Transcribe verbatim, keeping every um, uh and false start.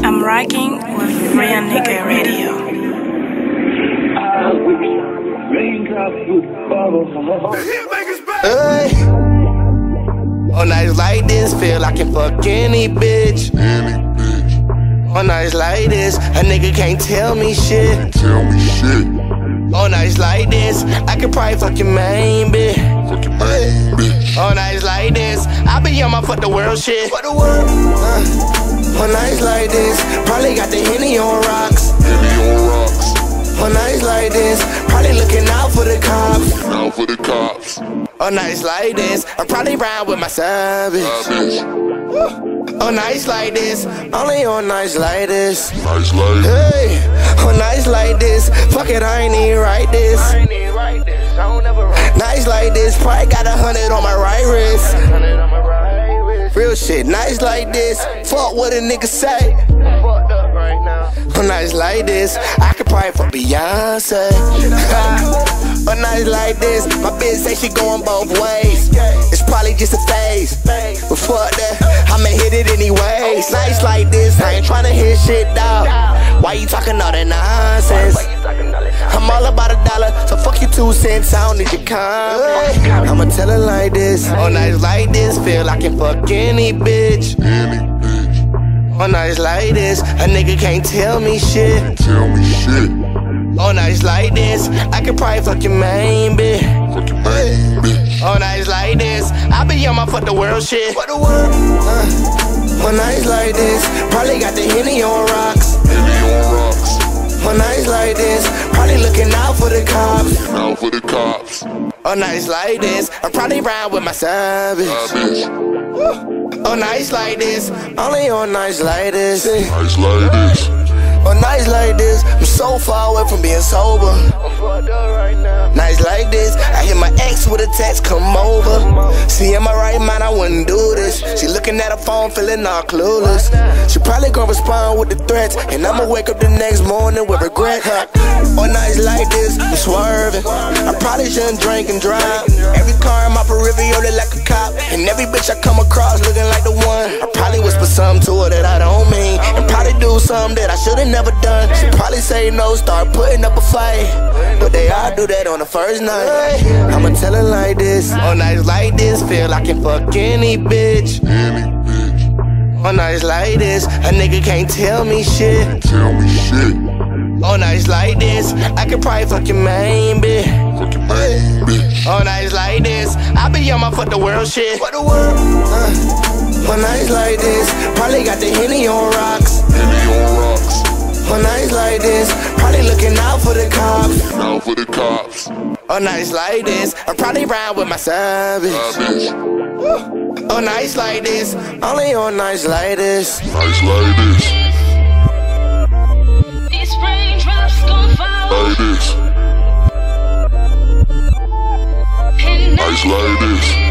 I'm rocking with Real Nigga Radio. Hey. On nights like this, feel like I can fuck any bitch. Any bitch. On nights like this, a nigga can't tell me shit. Tell me shit. On nights like this, I could probably fuck your main bitch. Fuck your main bitch. On nights like this, I be on my fuck the world shit. Fuck the world. Uh. On nights like this, probably got the Henny on rocks. Henny on rocks. On nights like this, probably looking out for the cops. Out for the cops. On nights like this, I'm probably round with my savage. Savage. On nights like this, only on nights like this. Nice like Hey, on nights like this, fuck it, I ain't even write this. I ain't even write this, I don't ever write. Nights like this, probably got a hundred on my right wrist. Hundred on my right wrist. Real shit, nights like this, fuck what a nigga say. Fucked up right now. On nights like this, I could probably fuck Beyonce. On nights like this, my bitch say she going both ways. It's probably just a phase, but fuck that, I'ma hit it anyways. Nights like this, I ain't tryna hit shit dog. Why you talking all that nonsense? I'm all about a dollar, so fuck your two cents, I don't need your comment. I'ma tell it like this. On nights like this, feel like I can fuck any bitch. any bitch. On nights like this, a nigga can't tell me shit. Tell me shit. On nights like this, I could probably fuck your main bitch. Fuck your main bitch. On nights like this, I be on my fuck the world shit. Fuck the world. Uh. On nights like this, probably got the Henny on rocks. Henny on rocks. On nights like this, probably looking out for the cops. Out for the cops. On nights like this, I'm probably round with my savage. Savage. On nights like this, only on nights like this. Nice like this. On nights like this, I'm so far away from being sober. I'm fucked up right now. Nights like this, I hit my ex with a text, come over. See, in my right mind, I wouldn't do this. She looking at her phone, feeling all clueless. She probably gonna respond with the threats, and I'ma wake up the next morning with regret. Huh? On nights like this, I'm swerving. I probably shouldn't drink and drive. Every car in my peripheral look like a cop, and every bitch I come across looking like the one. I probably whisper something to her that I don't mean, and probably do something that I should've never done. She probably say no, start putting up a fight, but they all do that on the first night. I'ma tell her like this. On nights like this, feel like I can fuck any bitch. Any bitch. On nights like this, a nigga can't tell me shit. Tell me shit. On nights like this, I could probably fuck your main bitch. Fuck your main bitch. On nights like this, I be on my fuck the world shit. Fuck the world. Uh. On nights like this, probably got the Henny on rocks. Henny on rocks. On nights like this, probably looking out for the cops. Out for the cops. On nights like this, I'm probably round with my savage. Savage. On nights like this, only on nights like this. Nice like this. These raindrops gon' fall. Like this. And Nice like this.